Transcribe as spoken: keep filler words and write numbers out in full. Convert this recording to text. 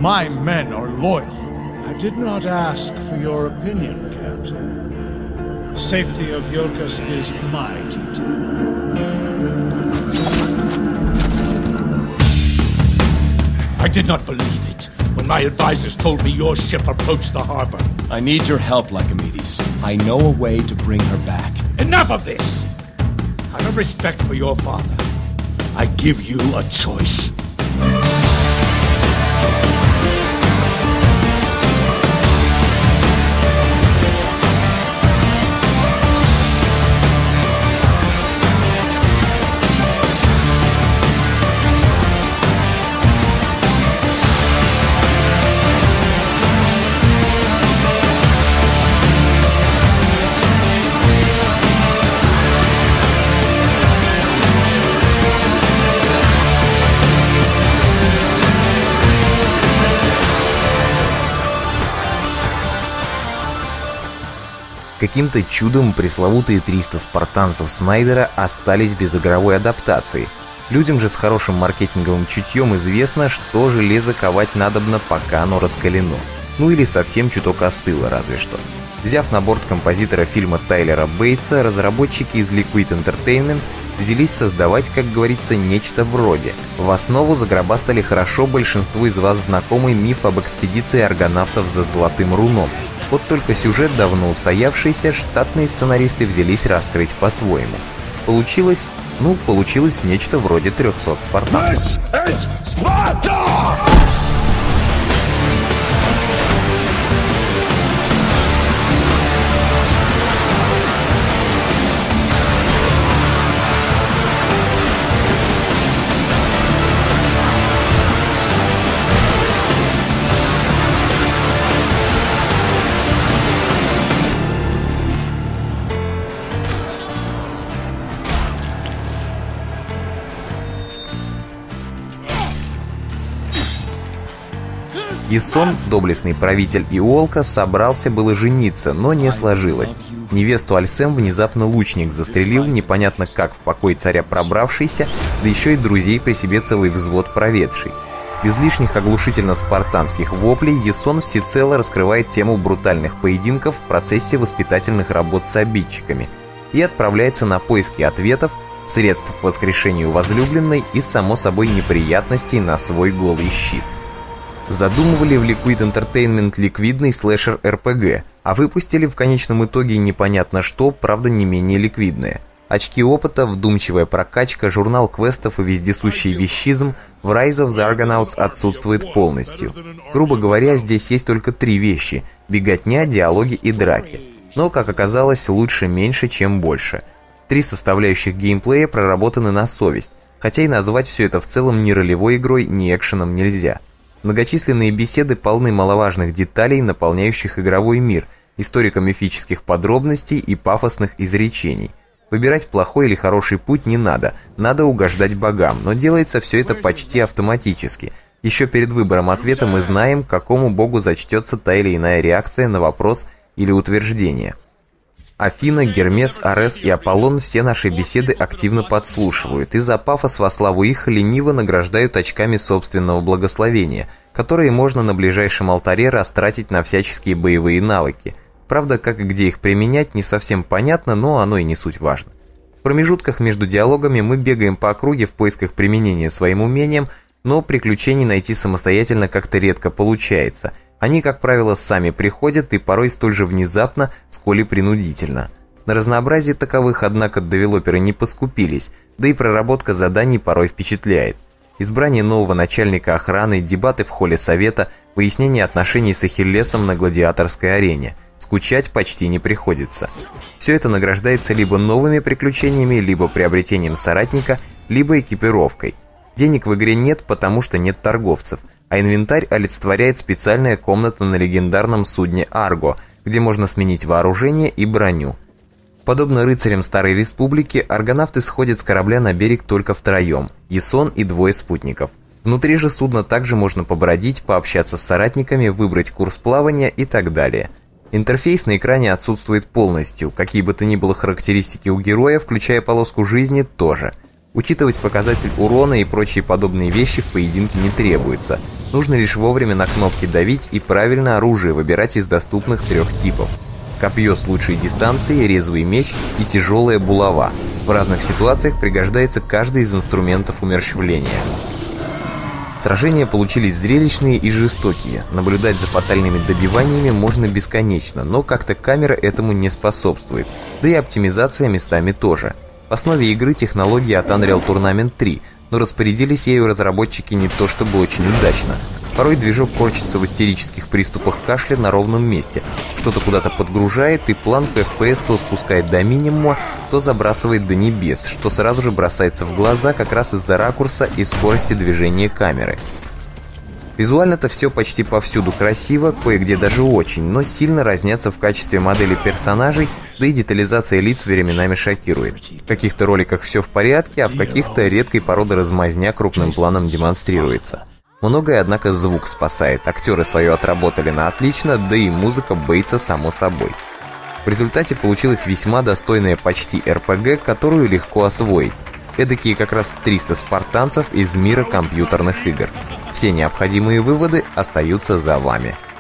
My men are loyal. I did not ask for your opinion, Captain. The safety of Yolkas is my duty. I did not believe it when my advisors told me your ship approached the harbor. I need your help, Lycomedes. I know a way to bring her back. Enough of this! Out of respect for your father, I give you a choice. Каким-то чудом пресловутые триста спартанцев Снайдера остались без игровой адаптации. Людям же с хорошим маркетинговым чутьем известно, что железо ковать надобно, пока оно раскалено. Ну или совсем чуток остыло, разве что. Взяв на борт композитора фильма Тайлера Бейтса, разработчики из Liquid Entertainment взялись создавать, как говорится, нечто вроде. В основу загробастали хорошо большинству из вас знакомый миф об экспедиции аргонавтов за Золотым Руном. Вот только сюжет давно устоявшийся, штатные сценаристы взялись раскрыть по-своему. Получилось, ну, получилось нечто вроде трехсот спартанцев. Ясон, доблестный правитель Иолка, собрался было жениться, но не сложилось. Невесту Альсем внезапно лучник застрелил, непонятно как в покой царя пробравшийся, да еще и друзей при себе целый взвод проведший. Без лишних оглушительно-спартанских воплей Ясон всецело раскрывает тему брутальных поединков в процессе воспитательных работ с обидчиками и отправляется на поиски ответов, средств к воскрешению возлюбленной и, само собой, неприятностей на свой голый щит. Задумывали в Liquid Entertainment ликвидный слэшер-эр пи джи, а выпустили в конечном итоге непонятно что, правда не менее ликвидное. Очки опыта, вдумчивая прокачка, журнал квестов и вездесущий вещизм в Rise of the Argonauts отсутствует полностью. Грубо говоря, здесь есть только три вещи – беготня, диалоги и драки. Но, как оказалось, лучше меньше, чем больше. Три составляющих геймплея проработаны на совесть, хотя и назвать все это в целом ни ролевой игрой, ни экшеном нельзя. Многочисленные беседы полны маловажных деталей, наполняющих игровой мир, историко-мифических подробностей и пафосных изречений. Выбирать плохой или хороший путь не надо, надо угождать богам, но делается все это почти автоматически. Еще перед выбором ответа мы знаем, какому богу зачтется та или иная реакция на вопрос или утверждение. Афина, Гермес, Арес и Аполлон все наши беседы активно подслушивают, и за пафос во славу их лениво награждают очками собственного благословения, которые можно на ближайшем алтаре растратить на всяческие боевые навыки. Правда, как и где их применять, не совсем понятно, но оно и не суть важно. В промежутках между диалогами мы бегаем по округе в поисках применения своим умениям, но приключений найти самостоятельно как-то редко получается. Они, как правило, сами приходят и порой столь же внезапно, сколь и принудительно. На разнообразие таковых, однако, девелоперы не поскупились, да и проработка заданий порой впечатляет. Избрание нового начальника охраны, дебаты в холле совета, выяснение отношений с Ахиллесом на гладиаторской арене. Скучать почти не приходится. Все это награждается либо новыми приключениями, либо приобретением соратника, либо экипировкой. Денег в игре нет, потому что нет торговцев, а инвентарь олицетворяет специальная комната на легендарном судне Арго, где можно сменить вооружение и броню. Подобно рыцарям Старой Республики, аргонавты сходят с корабля на берег только втроем – Ясон и двое спутников. Внутри же судна также можно побродить, пообщаться с соратниками, выбрать курс плавания и так далее. Интерфейс на экране отсутствует полностью, какие бы то ни было характеристики у героя, включая полоску жизни, тоже. Учитывать показатель урона и прочие подобные вещи в поединке не требуется. Нужно лишь вовремя на кнопки давить и правильно оружие выбирать из доступных трех типов. Копье с лучшей дистанцией, резвый меч и тяжелая булава. В разных ситуациях пригождается каждый из инструментов умерщвления. Сражения получились зрелищные и жестокие. Наблюдать за фатальными добиваниями можно бесконечно, но как-то камера этому не способствует. Да и оптимизация местами тоже. В основе игры технологии от Unreal Tournament три, но распорядились ею разработчики не то чтобы очень удачно. Порой движок корчится в истерических приступах кашля на ровном месте, что-то куда-то подгружает, и планку эф пи эс то спускает до минимума, то забрасывает до небес, что сразу же бросается в глаза как раз из-за ракурса и скорости движения камеры. Визуально-то все почти повсюду красиво, кое-где даже очень, но сильно разнятся в качестве модели персонажей, да и детализация лиц временами шокирует. В каких-то роликах все в порядке, а в каких-то редкой породы размазня крупным планом демонстрируется. Многое, однако, звук спасает, актеры свое отработали на отлично, да и музыка Бейтса само собой. В результате получилась весьма достойная почти эр пи джи, которую легко освоить. Эдакие как раз триста спартанцев из мира компьютерных игр. Все необходимые выводы остаются за вами.